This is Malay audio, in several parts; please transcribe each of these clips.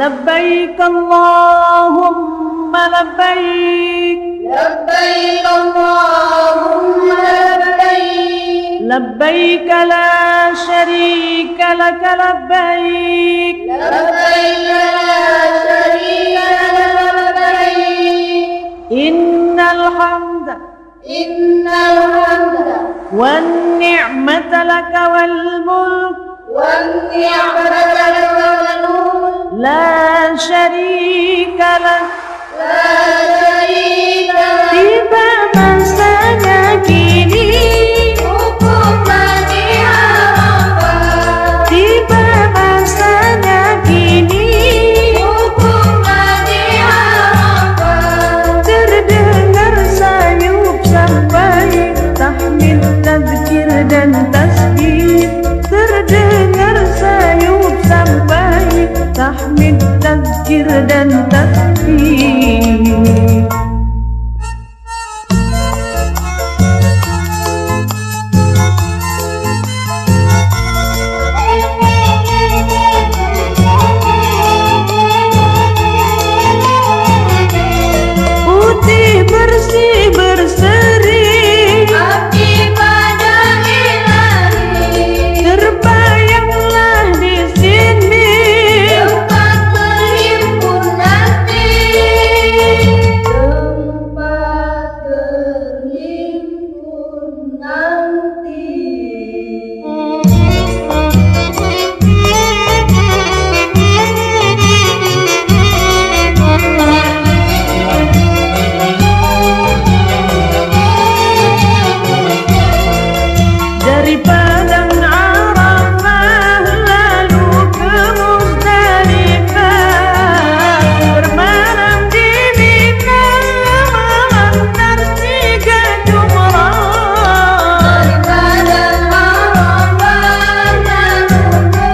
لبيك اللهم لبيك لبيك اللهم لبيك لبيك لا شريك لك لبيك لبيك لا شريك لك لبيك إن الحمد والنعمة لك والملك لا شريك لك tiba masanya kini hukuman diharamkan tiba masanya kini hukuman diharamkan terdengar sayup sampai tahmid tazkir dan tasbih terdengar sayup sampai tahmid tazkir dan tasbih. Putih bersih berseri abdi pada Ilahi terbayanglah di sini tempat terhimpun nanti tempat terhimpun nanti. dari padang Arafah lalu ke Muzdalifah bermalam di Mina mengantar 3 jumrah Daripada Arafah lalu ke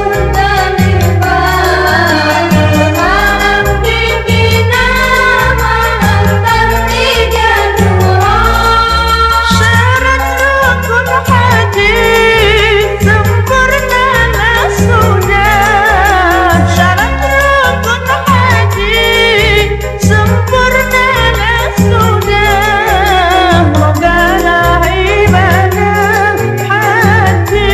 Muzdalifah bermalam di Mina mengantar 3 jumrah. syarat rukun haji sempurnalah sudah syarat rukun haji sempurnalah sudah mogalah ibadah haji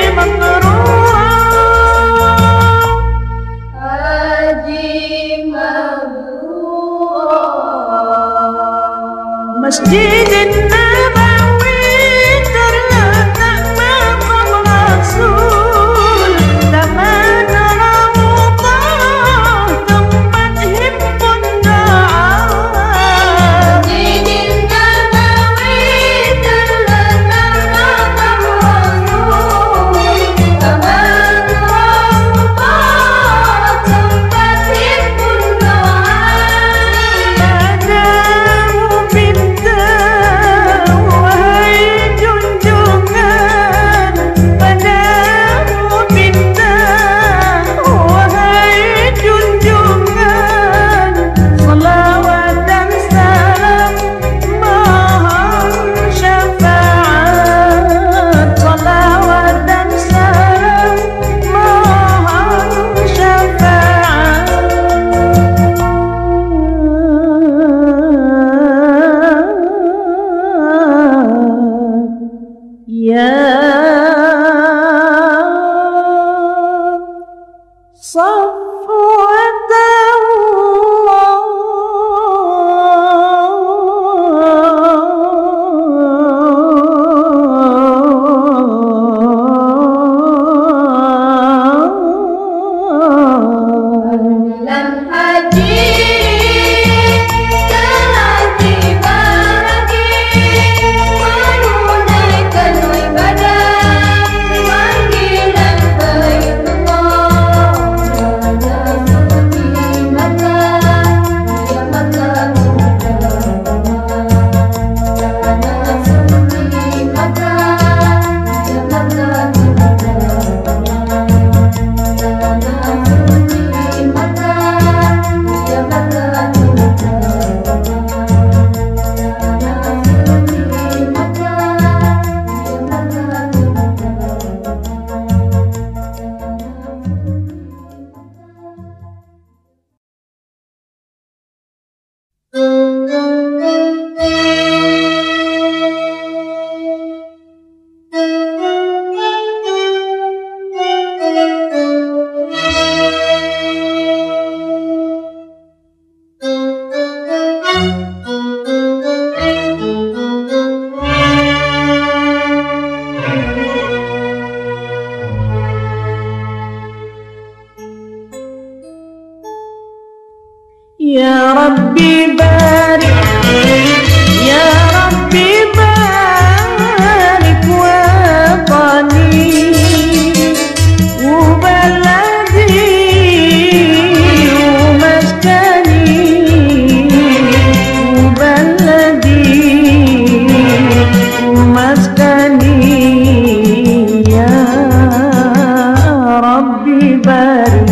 mabrur Haji mabrur. Masjidin Nabawi terletak maqam Rasul Taman Rawdah tempat himpun doa Masjidin Nabawi terletak maqam Rasul Taman Rawdah tempat himpun doa. Padamu minta wahai ربي بارك يا ربي بارك وطني وبلدي ومسكني وبلدي ومسكني يا ربي بارك.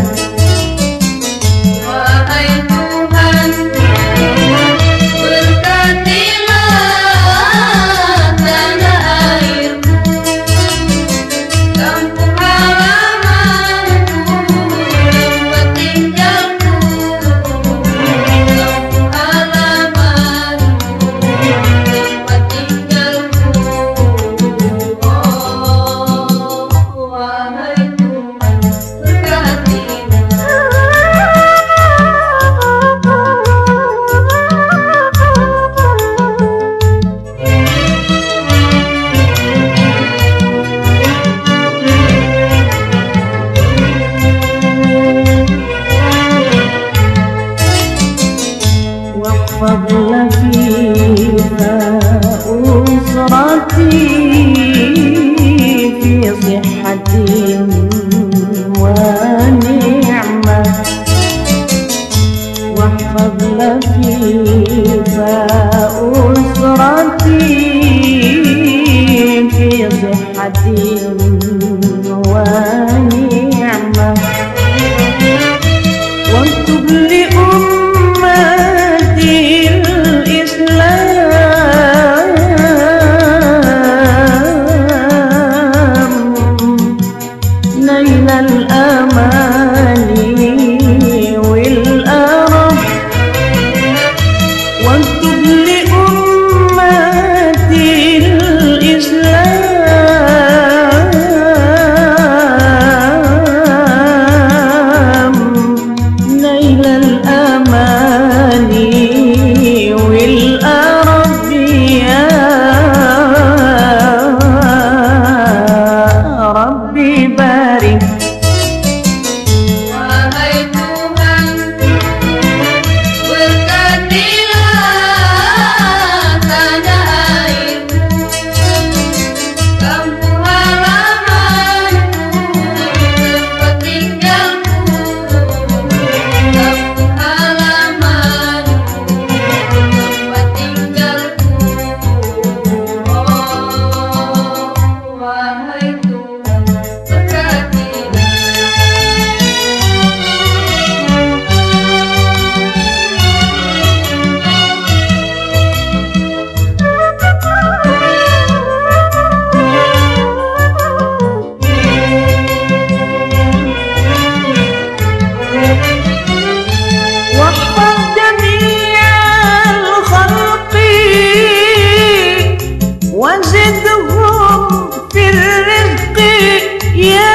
فضل فيها أسرتي في صحة ونعمة واحفظ فيها أسرتي في صحة ونعمة واكتب لأمتي نيل الأمان والأرب واكتب لأمتي الإسلام نيل الأمان والأرب يا ربي بارك. وزدهم في الرزق يا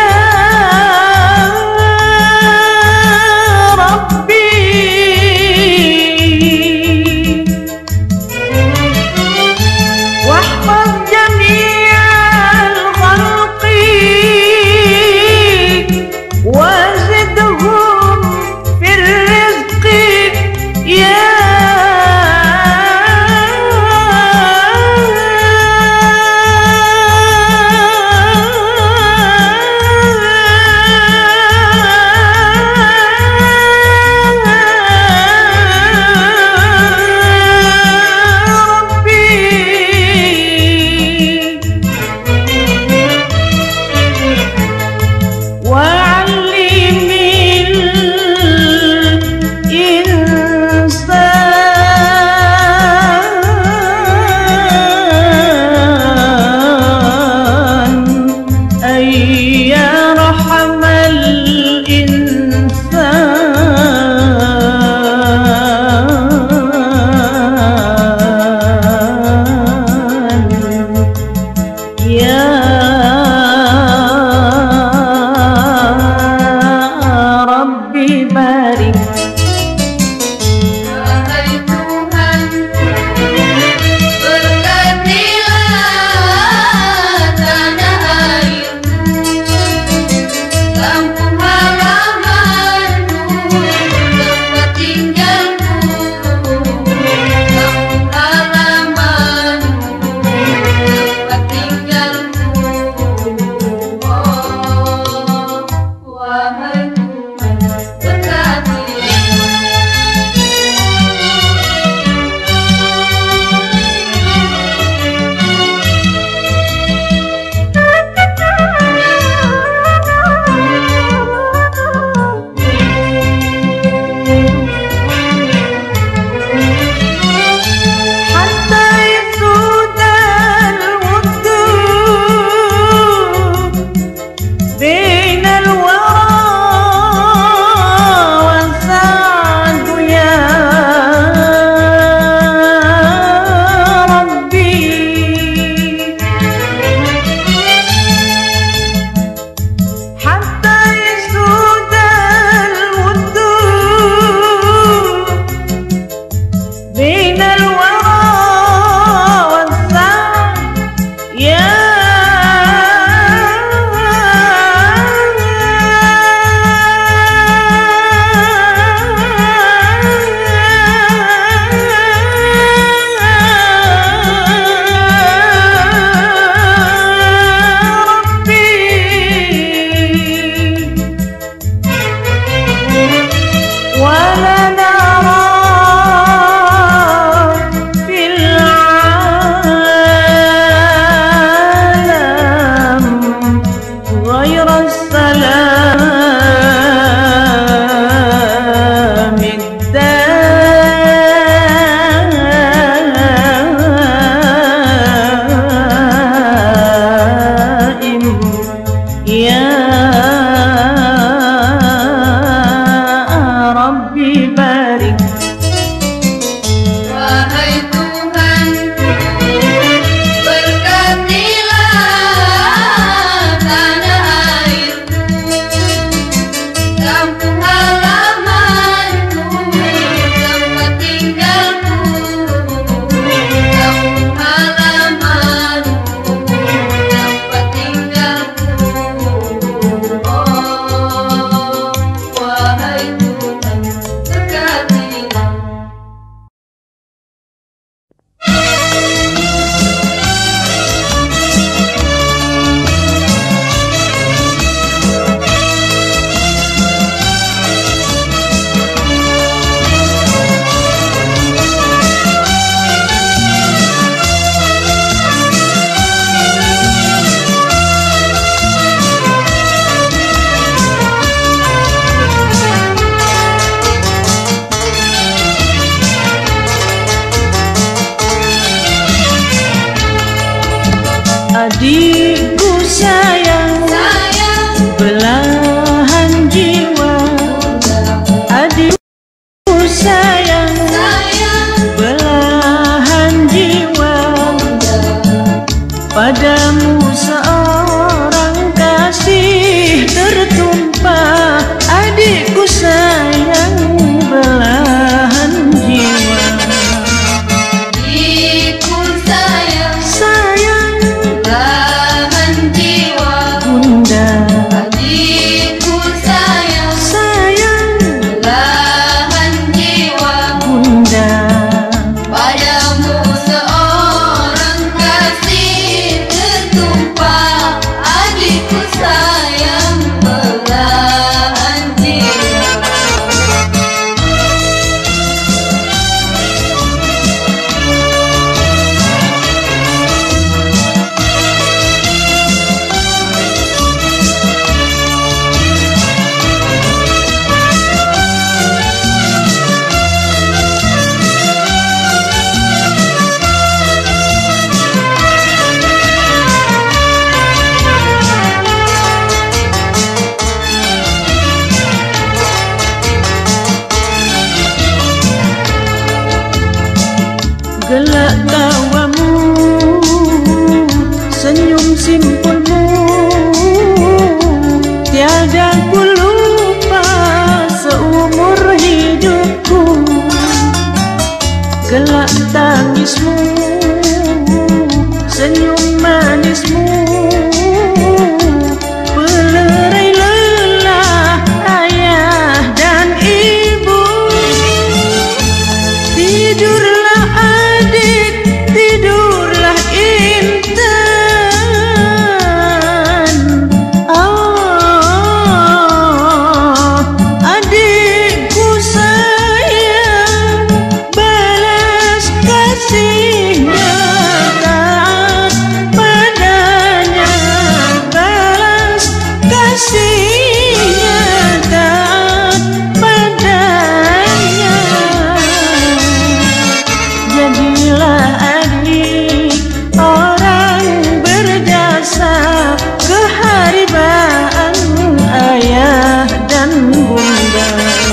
ربي واحفظ جميع الخلق وزدهم في الرزق يا adikku sayang, belahan jiwa. Adikku sayang, belahan jiwa. Padamu seorang kasih tertumpah. Adikku sayang, belahan jiwa. Adikku sayang, Sayang belahan jiwa. bunda, Adikku sayang, sayang belahan jiwa. bunda. Padamu seorang kasih tertumpah. Adikku sayang, belahan jiwa. Gelak tawamu, senyum simpulmu, tiada ku lupa seumur hidupku. Gelak tangismu, senyum manismu, pelerai lelah ayah dan ibu. Tidurlah adik, tidurlah intan. Oh, adikku sayang, balas kasihnya taat padanya. Balas kasihnya taat padanya. Jadilah adik orang berjasa, keharibaan ayah dan bunda.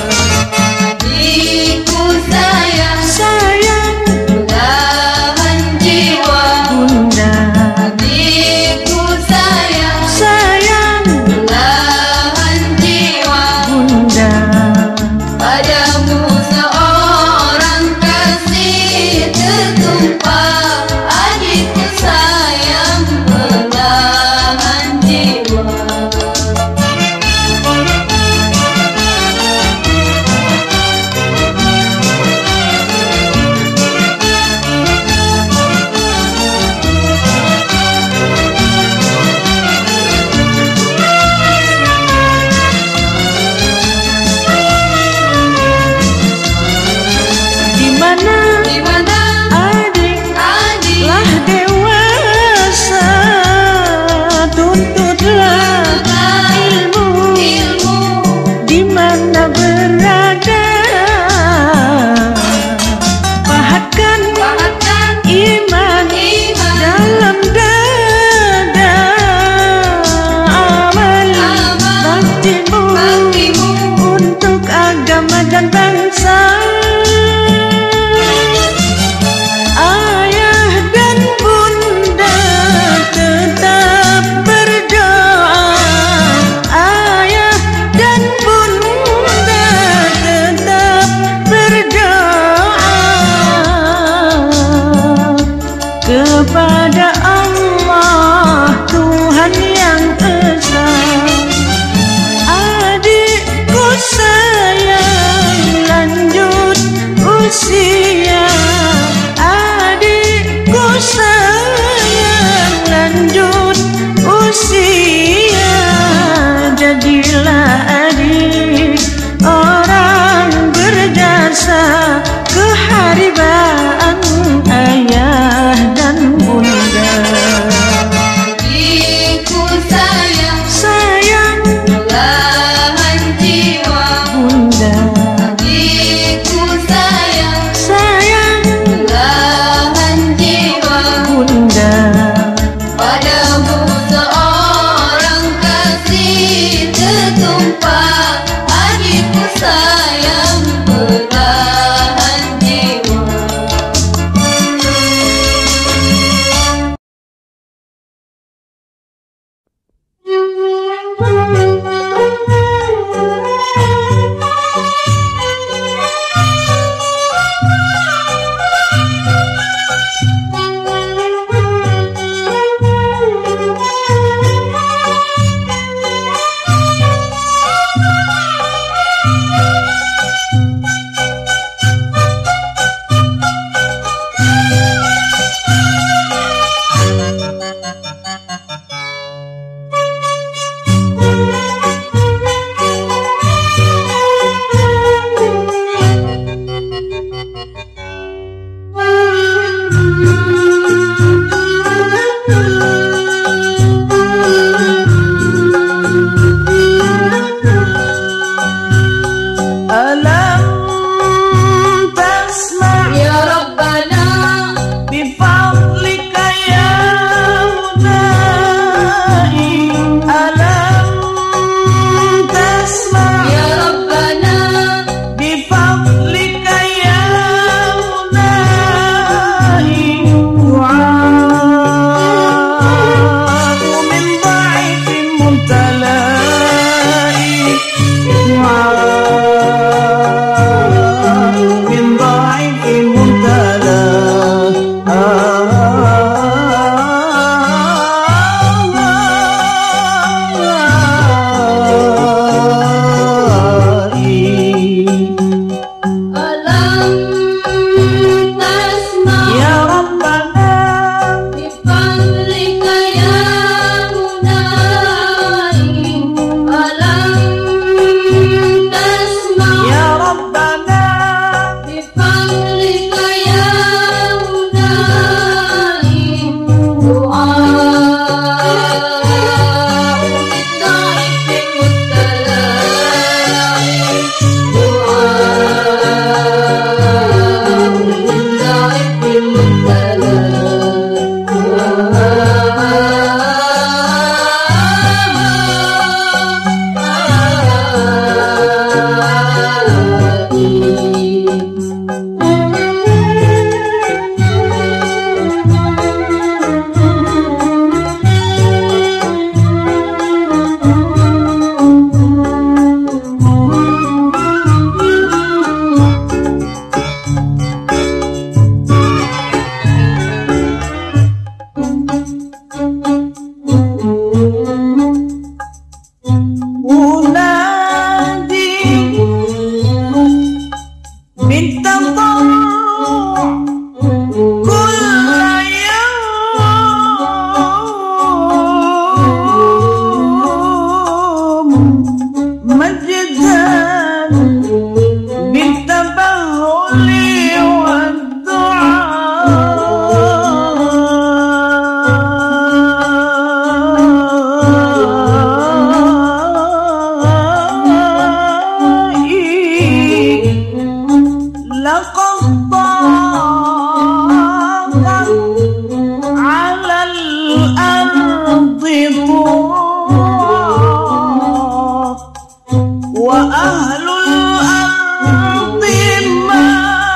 Adikku sayang, Sayang belahan jiwa. bunda, Adikku sayang, sayang belahan jiwa. bunda. Padamu seorang kasih tertumpah. Adikku sayang, belahan jiwa. Di mana Di mana adik adik telah dewasa, tuntutlah ilmu. ilmu, Di mana berada, pahatkan pahatkan iman iman dalam dada. Amal baktimu baktimu untuk agama dan bangsa. Ayah dan bunda tetap berdoa. Ayah dan bunda tetap berdoa kepada Allah Tuhan yang Esa. Adikku sayang, lanjut usia. Adikku sayang, lanjut usia. Jadilah adik orang berjasa, keharibaan ayah dan bunda. adikku sayang, Sayang belahan jiwa. bunda, Adikku sayang, الأرض ضراء وأهل الأرض ما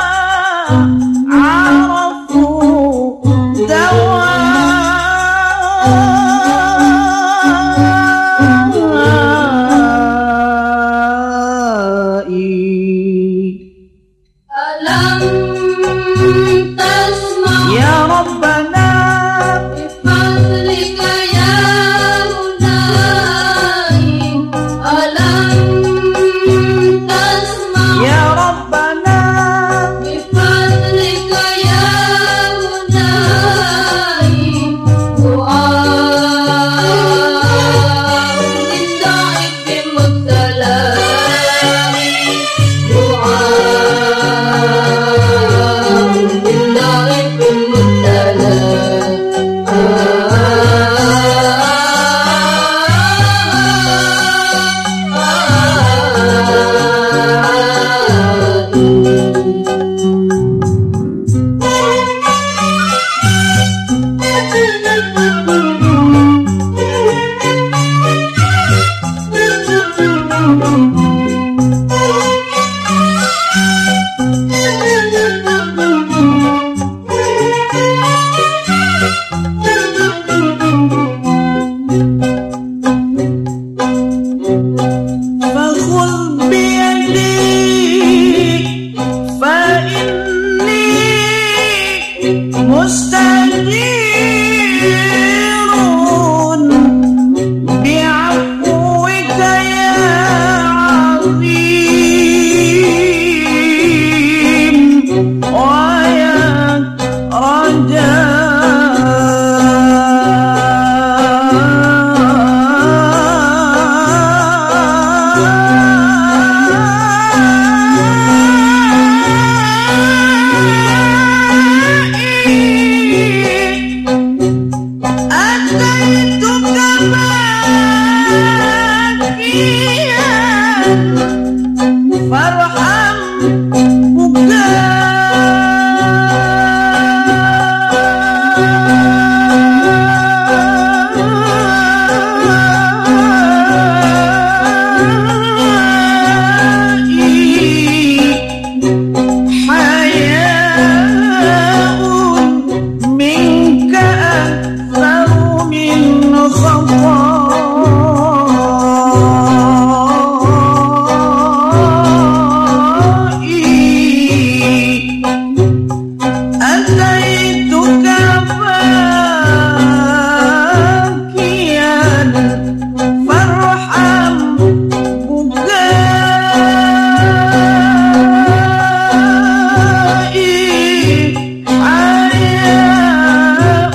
عرفوا دوائي ألم تسمع يا ربنا بفضلك يا مناي ألم تسمع يا ربنا بفضلك يا مناي دعاء من ضعيف مبتلى دعاء من ضعيف مبتلى فخذ بيدي فإني مستجير بعفوك يا عظيم ويا رجائي أتيتك باكيا فارحم بكائي حياء منك أكثر من خطائي أتيتك باكيا فارحم بكائي حياء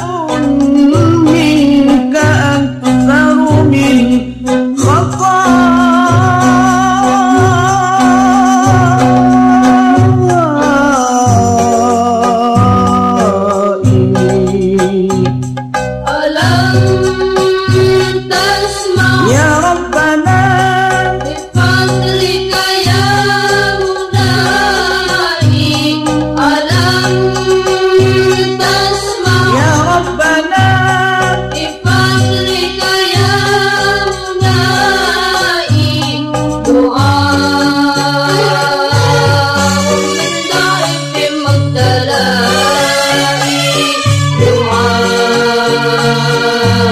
منك أكثر من خطائي ألم تسمع يا ربنا بفضلك يا مناي ألم تسمع يا ربنا بفضلك يا مناي دعاء من ضعيف مبتلى دعاء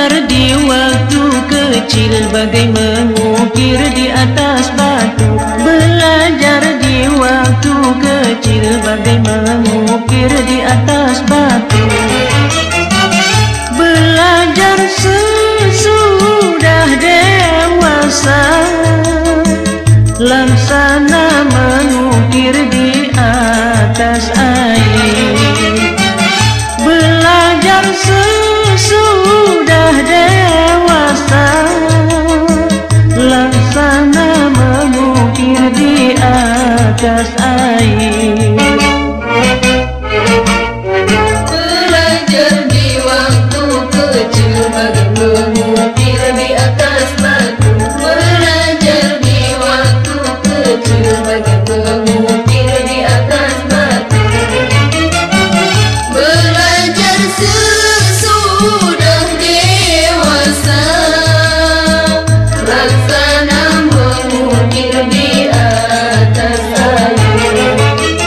Belajar di waktu kecil bagai mengukir di atas batu. Belajar di waktu kecil bagai mengukir di atas batu. Belajar sesudah dewasa, laksana mengukir di atas air. Belajar sesudah dewasa, laksana mengukir di atas air. Belajar di waktu kecil bagai mengukir di atas batu. Belajar di waktu kecil bagai mengukir di atas batu. Belajar sesudah dewasa, laksana mengukir di atas air.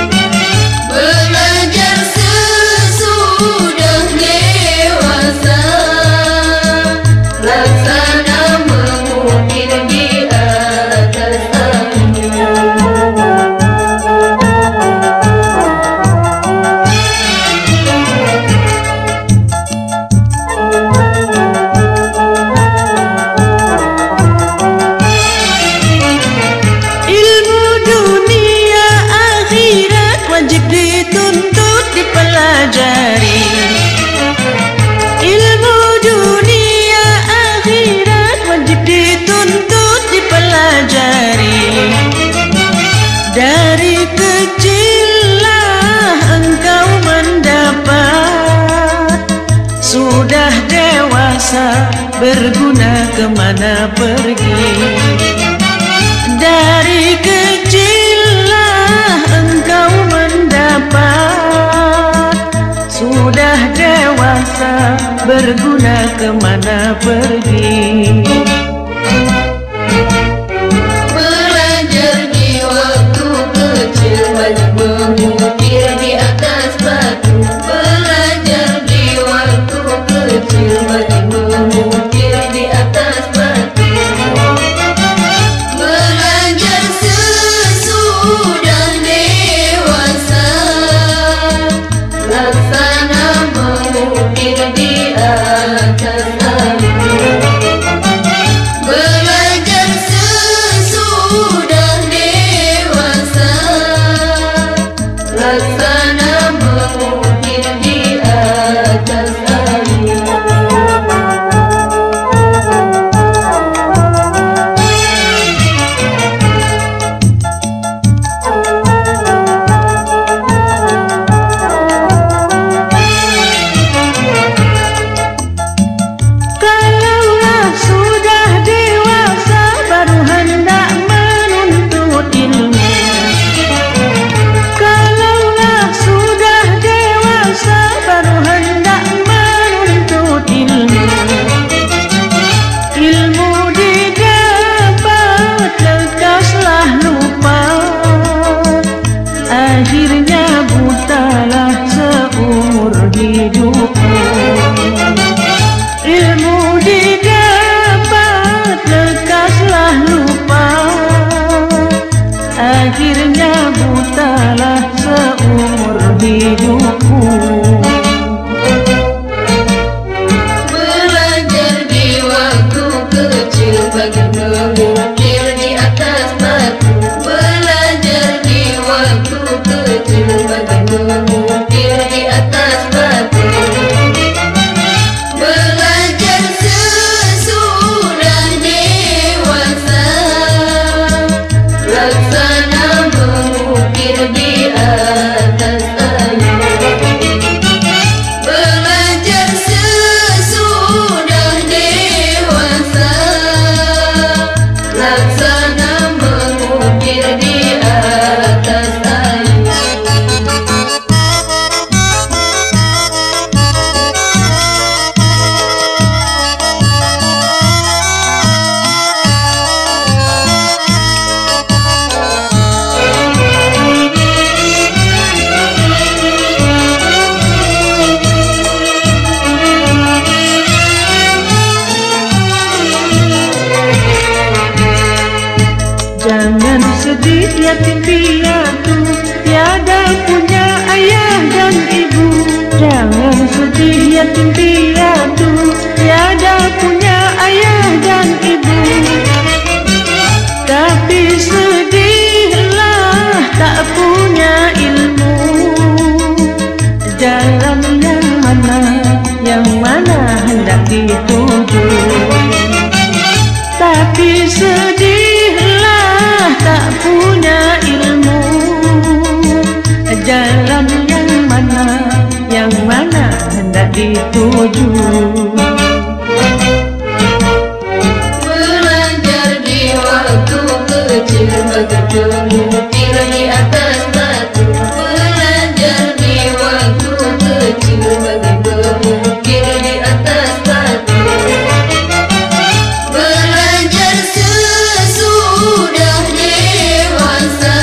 Belajar sesudah dewasa, laksana mengukir di atas air. Ilmu dunia akhirat wajib dituntut dipelajari. Ilmu dunia akhirat wajib dituntut dipelajari. Dari kecillah engkau mendapat, sudah dewasa berguna kemana pergi. Dari kecillah engkau mendapat, sudah dewasa berguna kemana pergi. Belajar di waktu kecil wajib mengukir di atas batu. Belajar di waktu kecil wajib mengukir di atas batu. Belajar sesudah dewasa, laksana mengukir di atas air. yatim piatu, tiada punya ayah dan ibu. Jangan sedih yatim piatu, tiada punya ayah dan ibu. Tapi sedihlah tak punya ilmu. Jalan yang mana hendak dituju. Tapi sedihlah tak punya ilmu. Jalan yang mana hendak dituju. Belajar di waktu kecil bagaikan mengukir di atas batu. Belajar di waktu kecil bagaikan mengukir di atas batu. Belajar sesudah dewasa,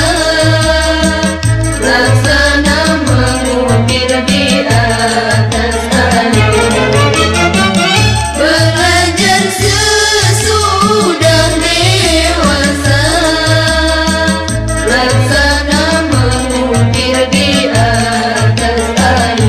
laksana mengukir di atas air. Belajar sesudah dewasa, laksana mengukir di atas air.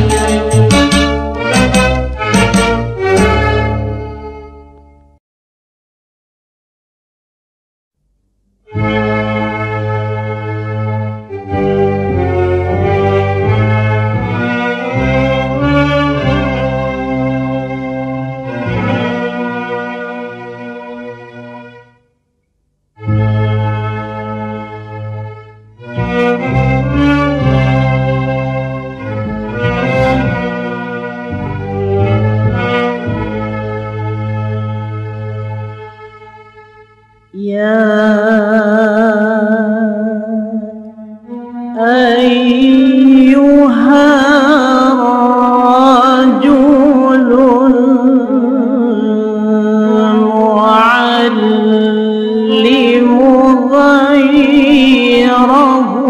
Ya ayyuha rajulul mu'allimu ghayrahu.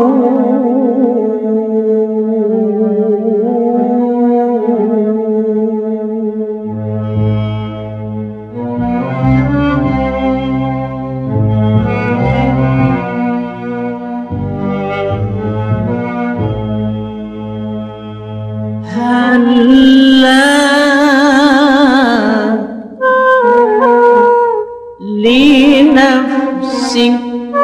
لنفسك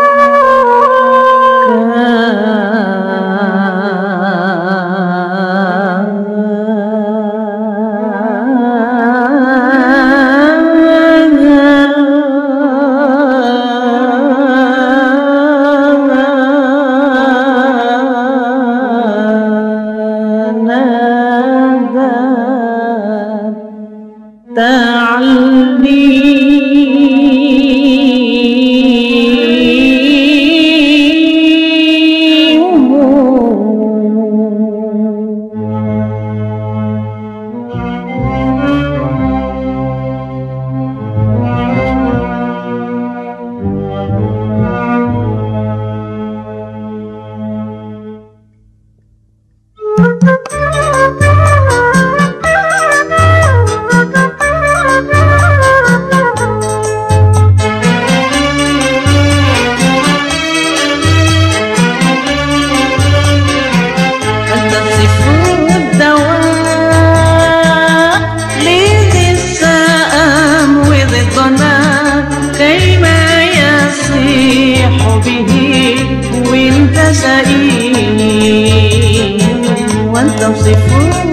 تصف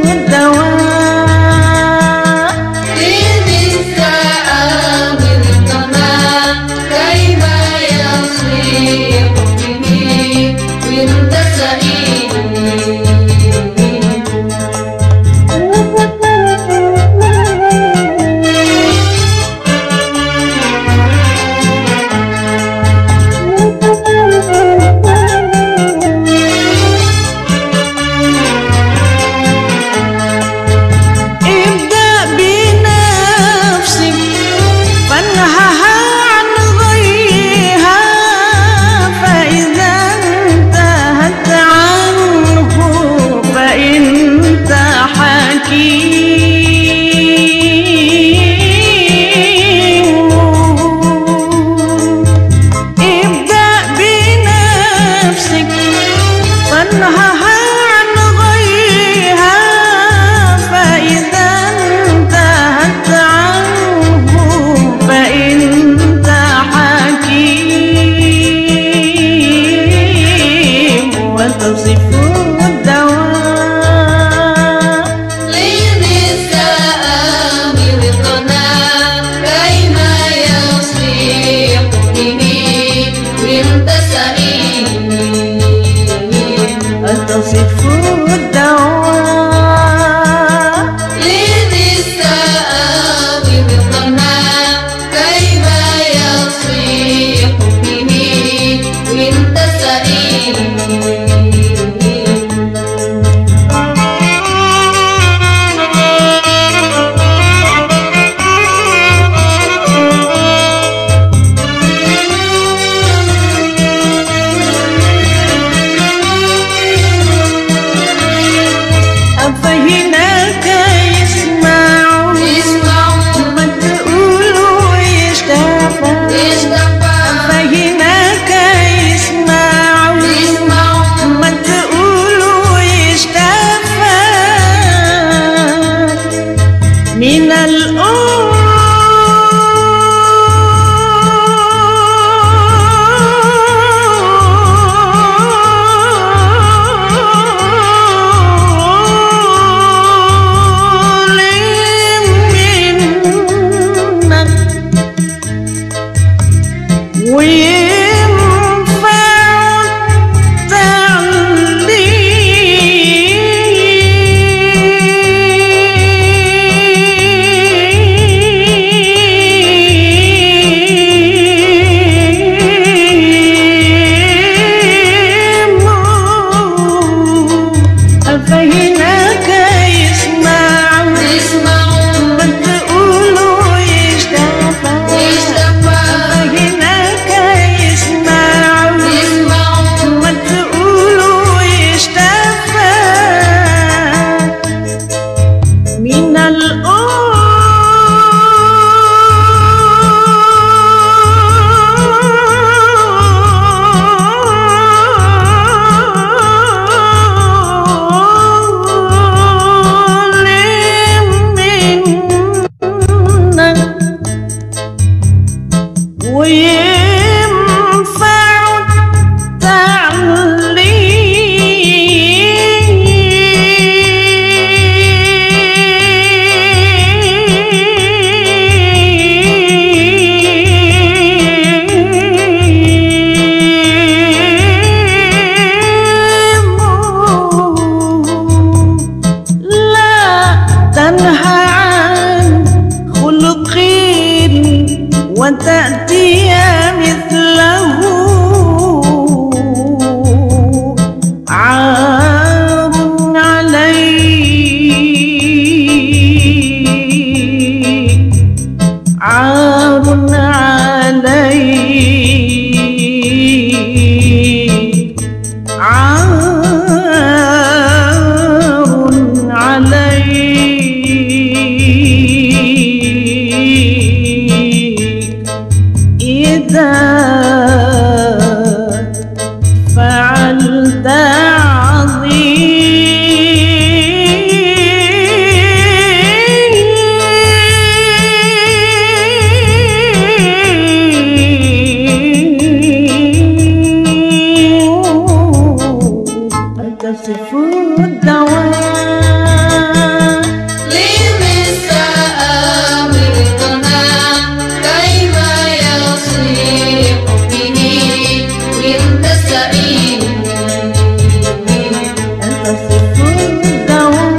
الدواء للنساء بالقمر كيف يصيح به وانت سعيد. وتأتي مثله عار عليك، عار عليك، عار عليك إذا فعلت تصف الدواء لمثل أمرنا كيف يصيح به من تسعين تصف الدواء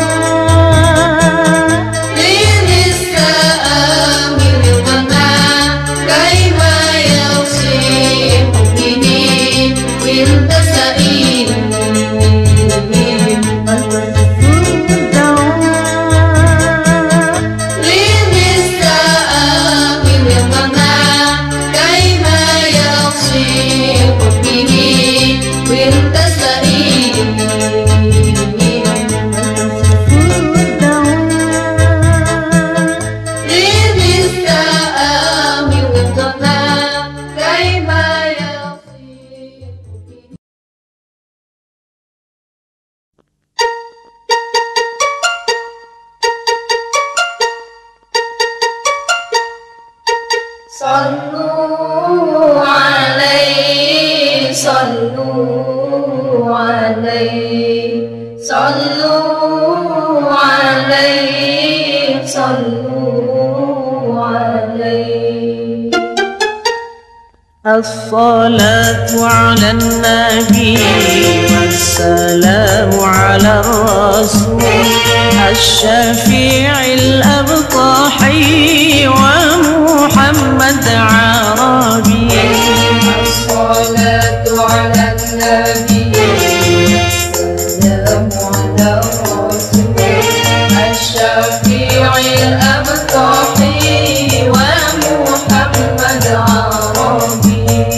لمثل أمرنا كيف يصيح به من تسعين صلوا عليه صلوا عليه صلوا عليه صلوا عليه. الصلاة على النبي والسلام على الرسول الشفيع الأبطحي ومحمد عربي. الصلاة على النبي والسلام على الرسول الشفيع الأبطحي ومحمد عربي.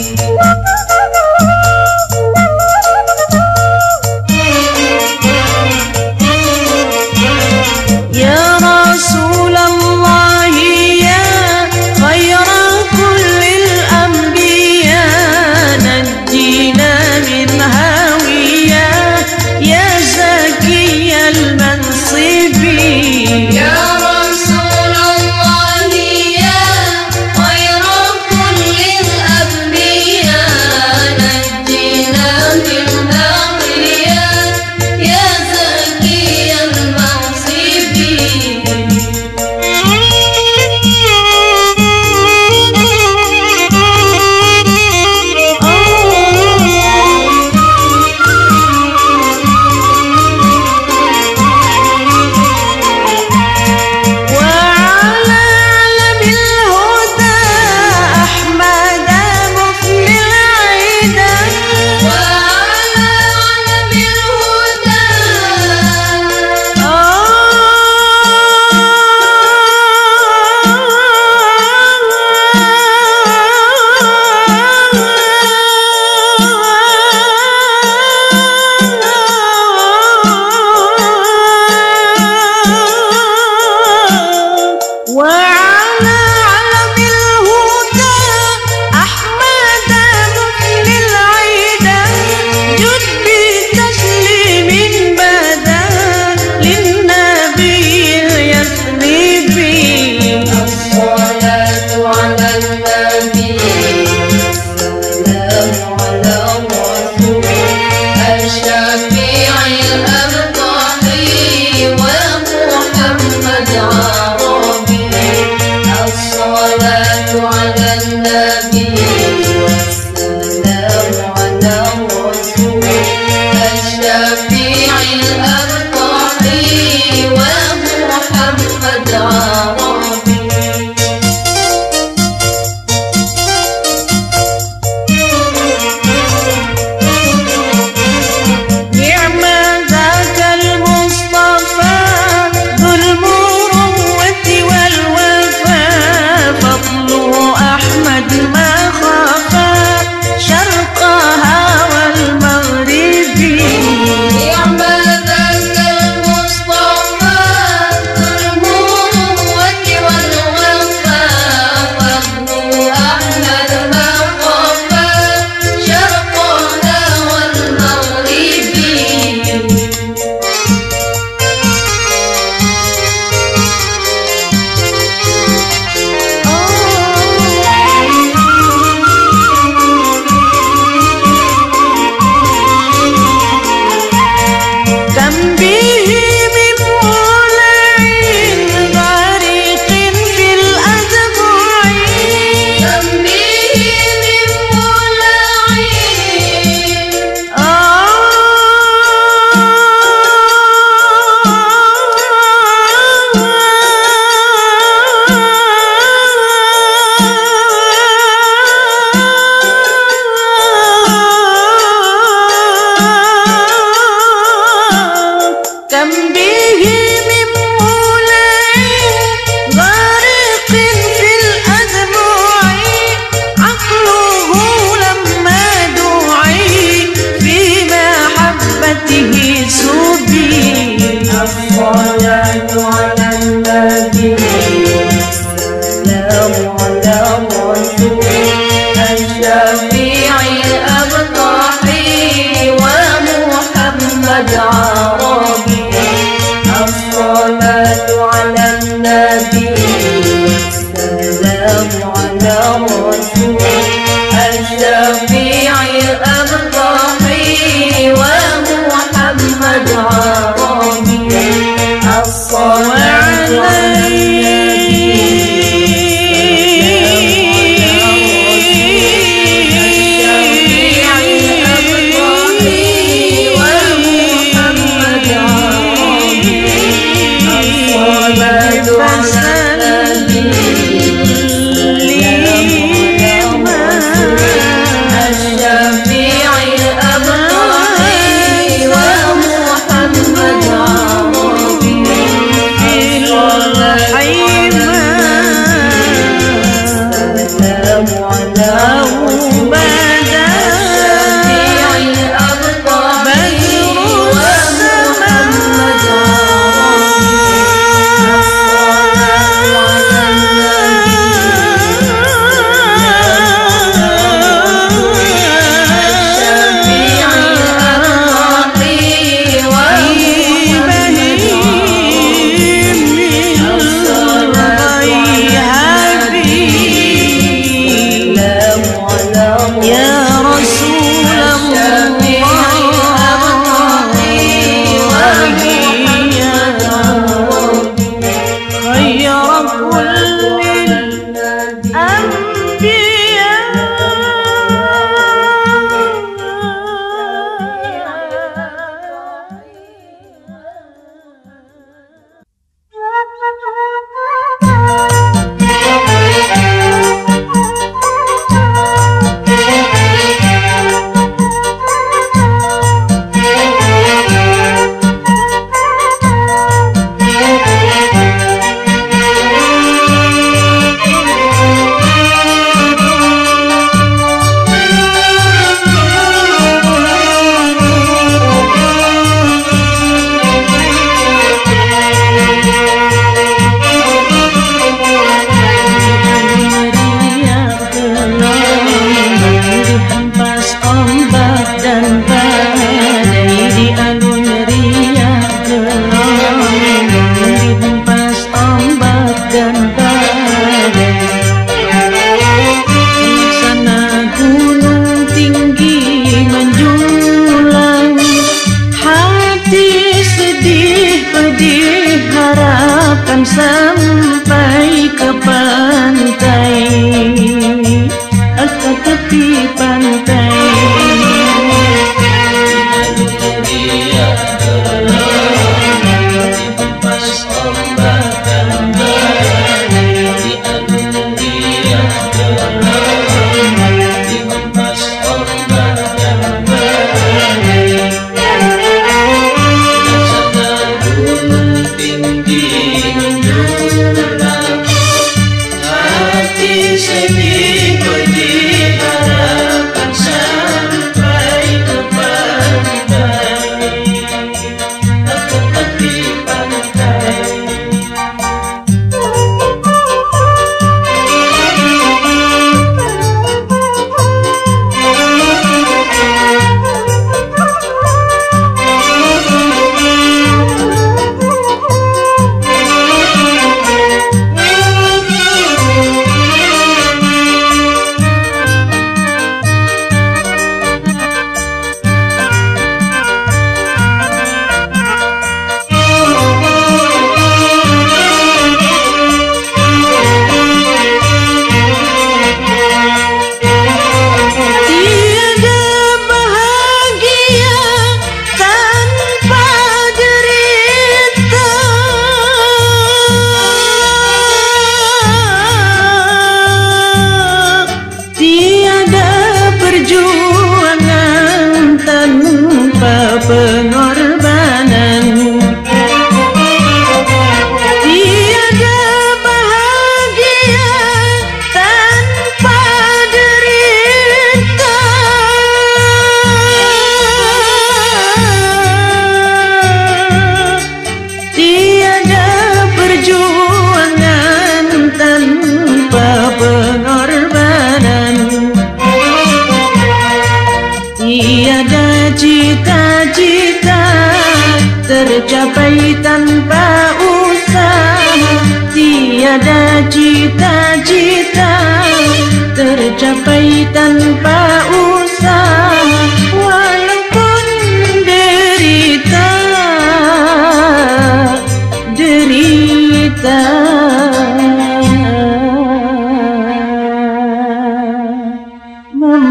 يا رسول الله يا خير كل الأنبياء نجينا من هاوية يا زكي المنصب. يا رسول الله يا خير كل الأنبياء نجينا من هاوية يا زكي المنصب. وعلى علم الهدى أحمد مفني العيدا وعلى علم الهدى وعلى علم الهدى أحمد مفني العيدا جد بتسليم بدا للنبي اليثربي. الصلاة على النبي والسلام على الرسول الشفيع الأبطحي ومحمد عربي. الصلاة على النبي والسلام على الرسول الشفيع الأبطحي ومحمد عربي. الرسول الشفيع الأبطحي ومحمد عربي الصلاة على النبي والسلام على الرسول الشفيع الأبطحي ومحمد عربي الصلاة sampai ke pantai, ke tepi pantai. Dia dihempas ombak dan badai, dia dihempas ombak dan badai. Laksana gunung tinggi menjulang, hati sedih berharapkan sampai ke pantai, ke tepi pantai.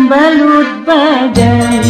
membalut badan.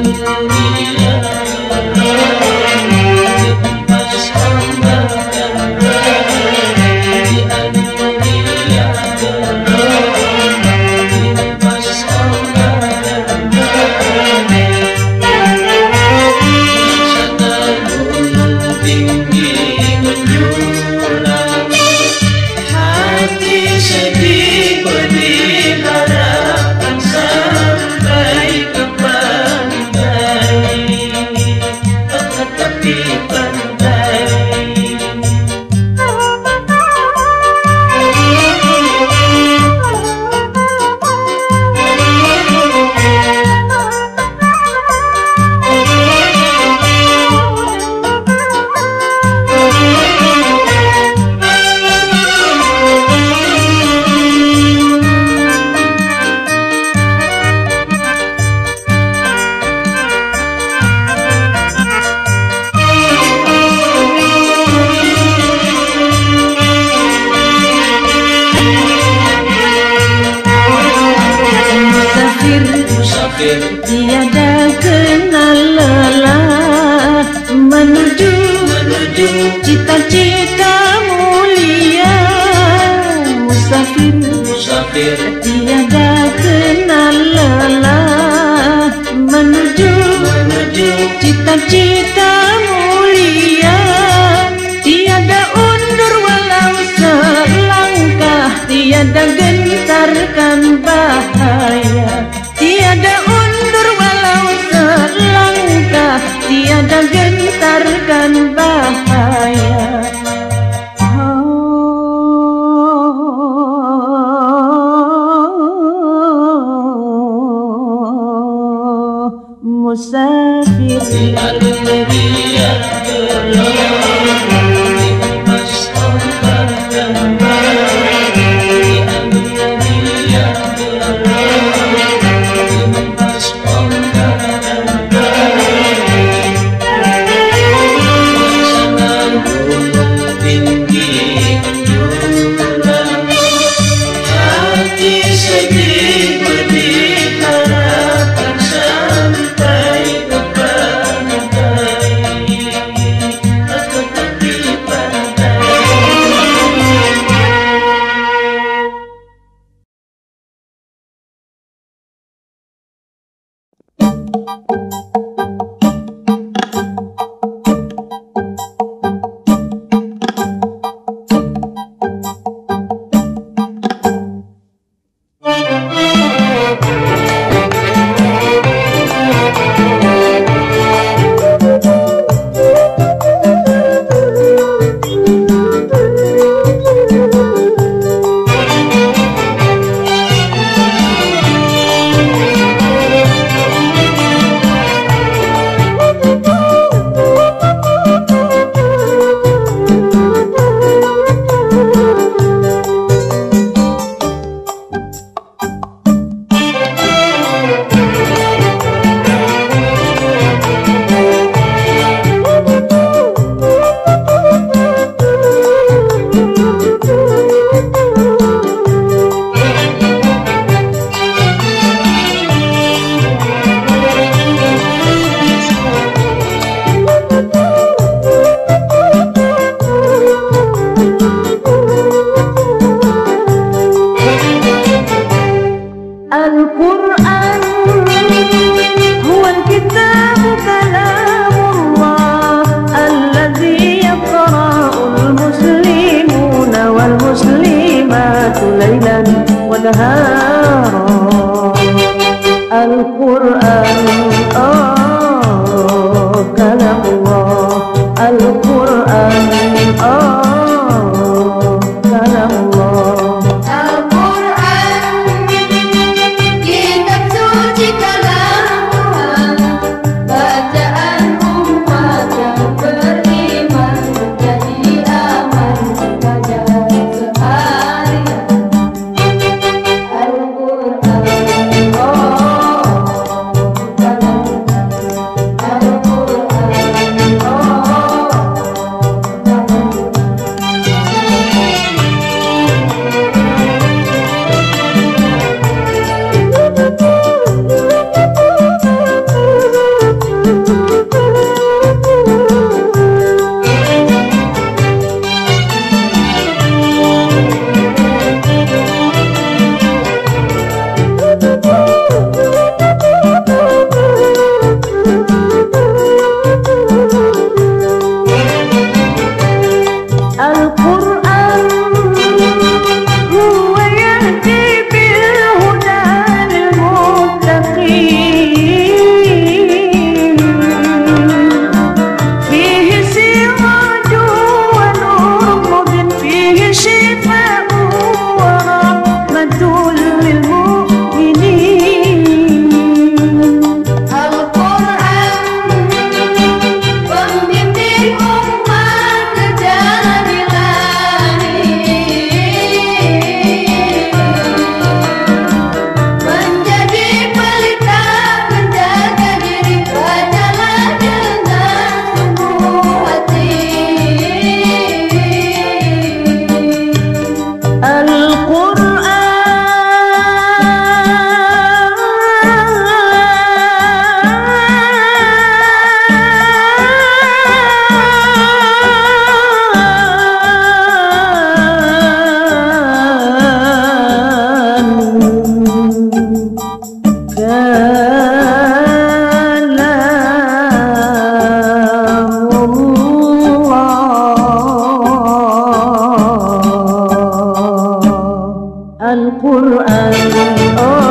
Tiada kenal lelah menuju cita-cita mulia. Musafir tiada kenal lelah menuju cita-cita mulia. Tiada undur walau selangkah, tiada gentarkan bahaya. Tiada undur walau selangkah, tiada gentarkan bahaya. Musafir Oh